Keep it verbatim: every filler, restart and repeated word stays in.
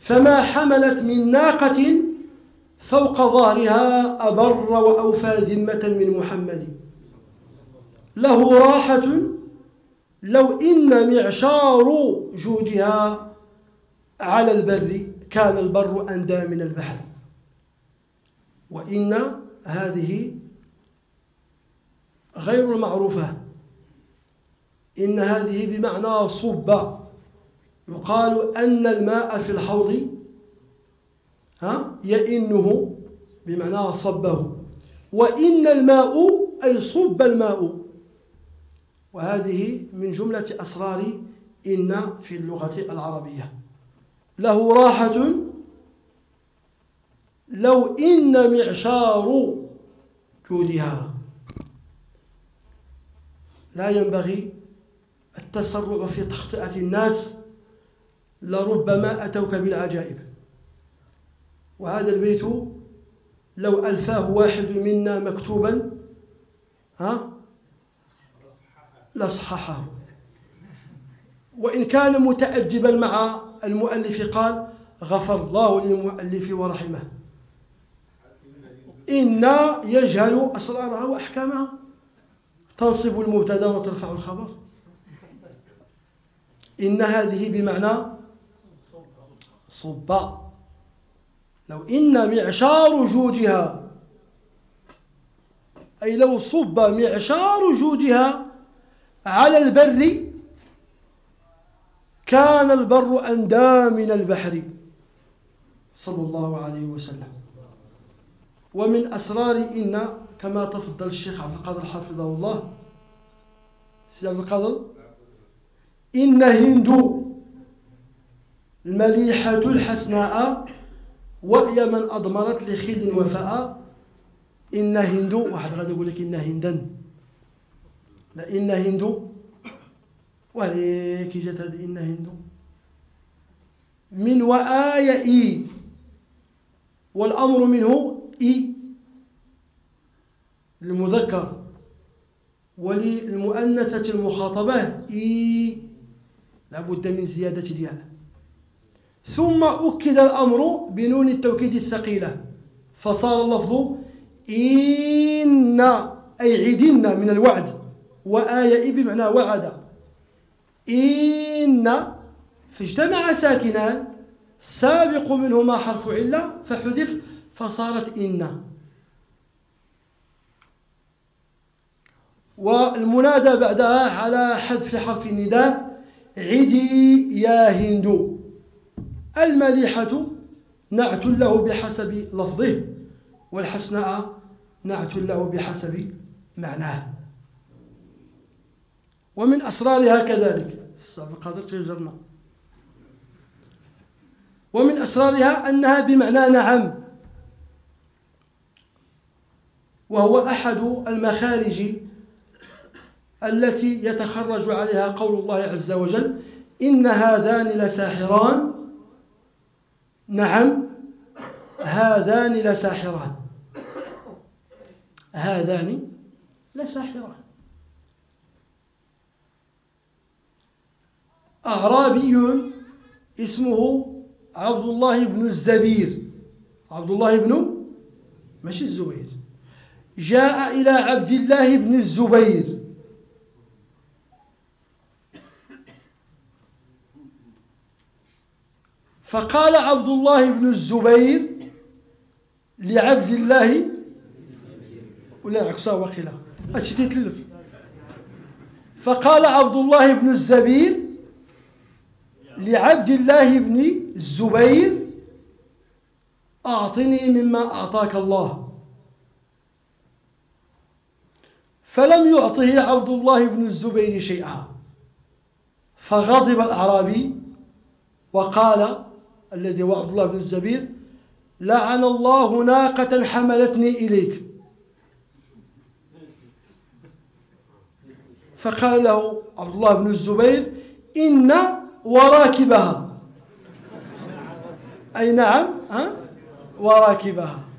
فما حملت من ناقة فوق ظهرها أبر وأوفى ذمة من محمد. له راحة لو إن معشار جودها على البر كان البر أندى من البحر. وإن هذه غير المعروفة، إن هذه بمعنى صب. يقال أن الماء في الحوض ها يئنه بمعنى صبه، وإن الماء أي صب الماء. وهذه من جملة أسرار إن في اللغة العربية. له راحة لو إن معشار جودها. لا ينبغي التسرع في تخطئة الناس، لربما أتوك بالعجائب. وهذا البيت لو ألفاه واحد منا مكتوبا ها لصححه، وإن كان متأدبا مع المؤلف قال غفر الله للمؤلف ورحمه. إن يجهل أسرارها وأحكامها، تنصب المبتدا وترفع الخبر. إن هذه بمعنى صب. لو إن معشار جودها أي لو صب معشار جودها على البر كان البر أندى من البحر صلى الله عليه وسلم. ومن أسرار إن كما تفضل الشيخ عبد القادر حفظه الله، سيد عبد القادر، إن هند المليحة الحسناء وأي من أضمرت لخل وفاء. إن هند، واحد غادي يقول لك إن هندا، لا إن هند، وعليك جات هذه إن هند من وآي إي، والأمر منه إي للمذكر، وللمؤنثة المخاطبة إي، لابد من زيادة الياء. ثم أكد الأمر بنون التوكيد الثقيلة فصار اللفظ إن أي عدن من الوعد، وآية بمعنى وعد. إن فاجتمع ساكنان سابق منهما حرف علة فحذف فصارت إن. والمنادى بعدها على حذف حرف النداء عدي يا هند. المليحة نعت له بحسب لفظه، والحسناء نعت له بحسب معناه. ومن أسرارها كذلك القادر تجرنا، ومن أسرارها أنها بمعنى نعم، وهو أحد المخارج التي يتخرج عليها قول الله عز وجل إن هذان لساحران. نعم هذان لساحران، هذان لساحران. أعرابي اسمه عبد الله بن الزبير، عبد الله بن ماشي الزبير، جاء إلى عبد الله بن الزبير فقال عبد الله بن الزبير لعبد الله، ولا عكسها وخلا هادشي تيتلف. فقال عبد الله بن الزبير لعبد الله بن الزبير أعطني مما أعطاك الله. فلم يعطه عبد الله بن الزبير شيئا، فغضب الأعرابي وقال الذي هو عبد الله بن الزبير لعن الله ناقة حملتني إليك. فقال له عبد الله بن الزبير إن وراكبها، أي نعم ها وراكبها.